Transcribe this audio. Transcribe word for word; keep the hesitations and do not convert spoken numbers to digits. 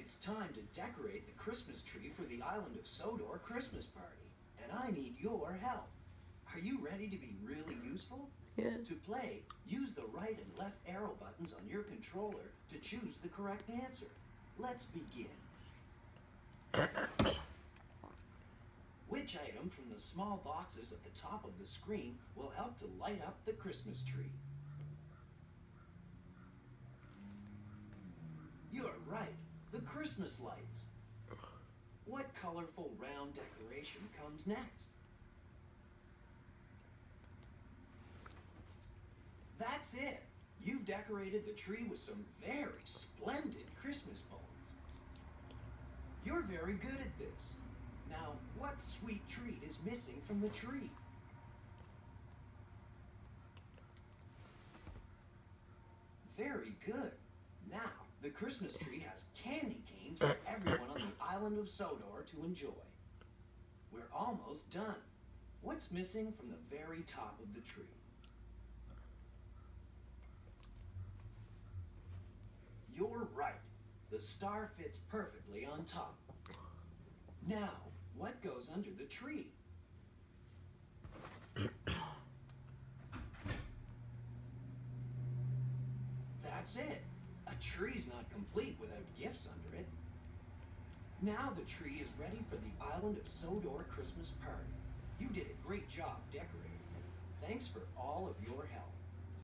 It's time to decorate the Christmas tree for the Island of Sodor Christmas party, and I need your help. Are you ready to be really useful? Yeah. To play, use the right and left arrow buttons on your controller to choose the correct answer. Let's begin. Which item from the small boxes at the top of the screen will help to light up the Christmas tree? You're right, the Christmas lights. What colorful round decoration comes next? That's it. You've decorated the tree with some very splendid Christmas bulbs. You're very good at this. Now, what sweet treat is missing from the tree? Very good. Now, the Christmas tree has candy canes for everyone on the Island of Sodor to enjoy. We're almost done. What's missing from the very top of the tree? You're right. The star fits perfectly on top. Now, what goes under the tree? That's it. A tree's not complete without gifts under it. Now the tree is ready for the Island of Sodor Christmas party. You did a great job decorating it. Thanks for all of your help.